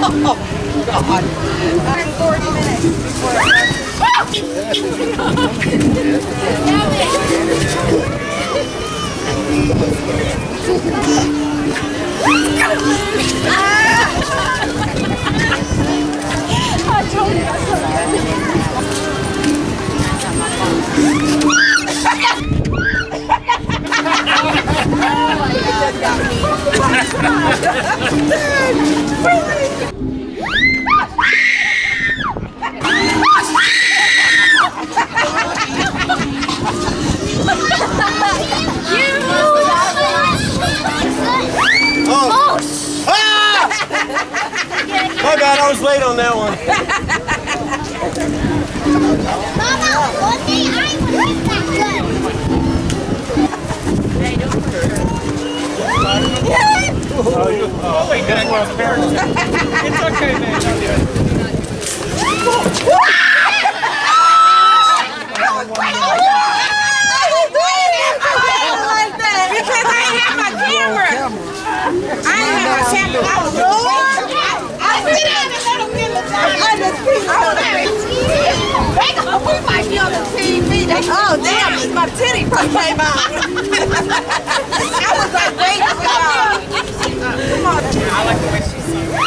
Oh, God. 40 minutes before I told you that's so My bad, I was late on that one. Mama, one day I will get that good. Oh, wait, that's what I'm parents. It's okay, man. because I didn't have my camera. I didn't have my camera. I was we might be on the TV. Oh, damn, my titty came out. I was like, wait, come on. I like the way she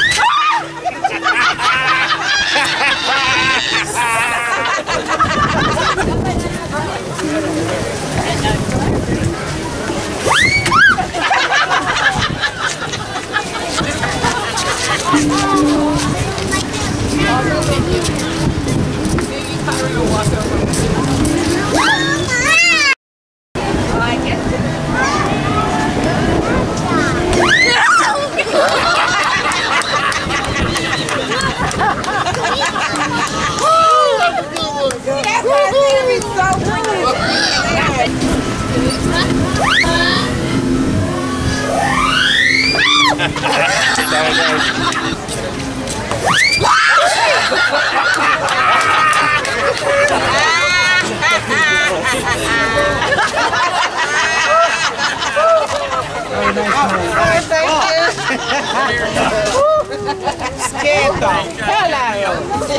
Scared the hell out of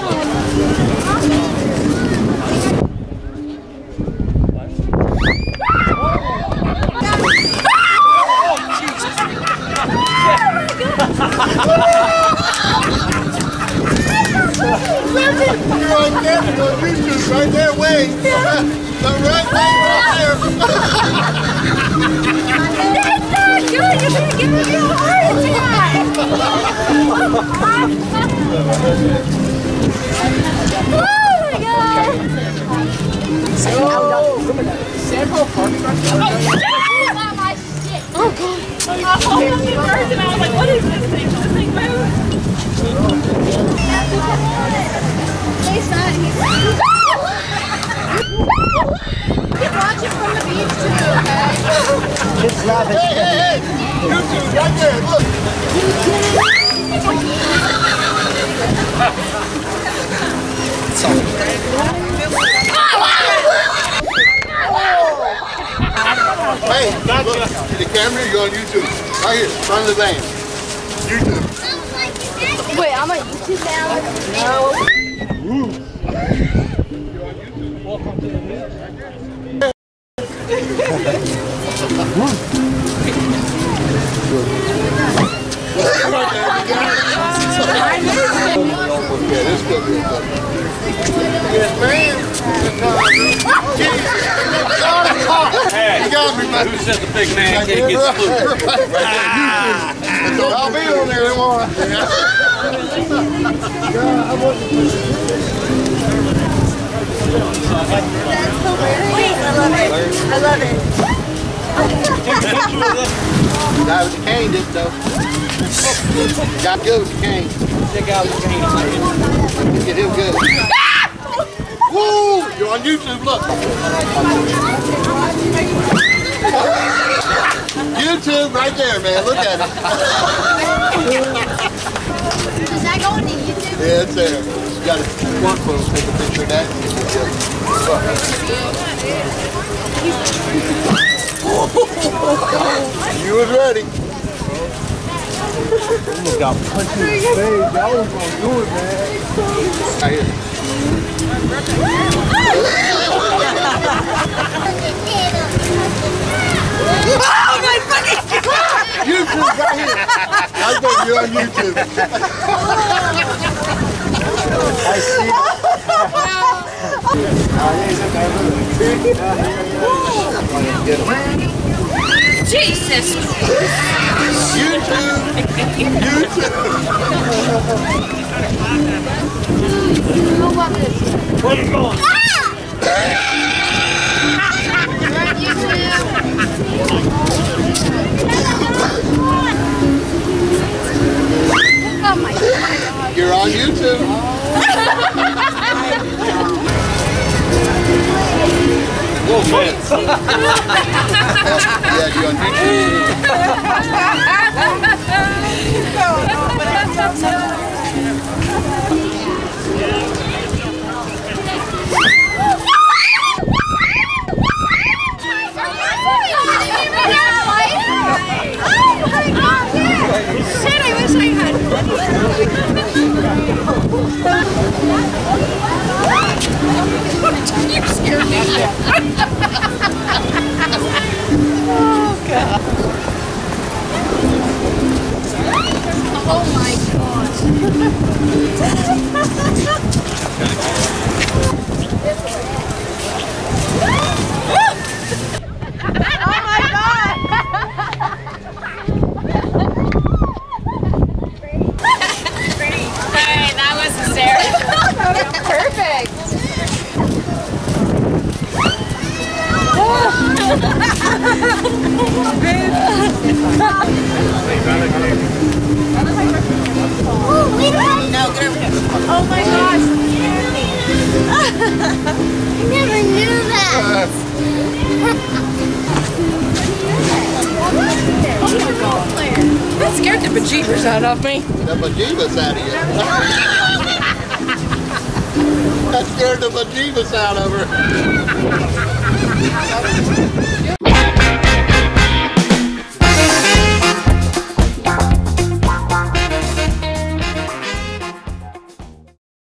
You're on YouTube right there, wait. The right way right there. That's not good. You're going to give me a heart attack. Oh my God. Several parking lots. Oh God. I hold up the birds and I was like, what is this thing? This thing moves. He's watching from the beach too, okay? It's rabbit. Hey, hey, hey. YouTube right there, look. Hey, look, see the camera, you're on YouTube. Right here, in front of the van. YouTube. Wait, I'm on YouTube now? No. You're on YouTube. Welcome to the beach. Yeah, this is good. Yes, ma'am. Hey, You got me, man. who said the big man can't get fluid? I'll be on there tomorrow. That's hilarious. I love it. I love it. Guy with the cane did though. Got good with the cane. Check out the cane. Get him good. Woo! You're on YouTube, look. YouTube right there, man. Look at it. Does that go into YouTube? Yeah, it's there. You got to one photo, take a picture of that. You was ready. Almost got punched in the face. Y'all was gonna do it, man. Right here. Oh my fucking God! YouTube right here. I think you're on YouTube. I see it. Jesus! YouTube. Where you going? Oh my God. You're on YouTube. Whoa, man. Yeah, you're on YouTube. Shit, I wish I had. You scared me. Oh, God. Oh, my gosh. Hey, that was hysterical. That was perfect. No, get over here. Oh my gosh. I never knew that. That scared the bejeebers out of me. The bejeebus out of you. That scared the bejeebus out of her.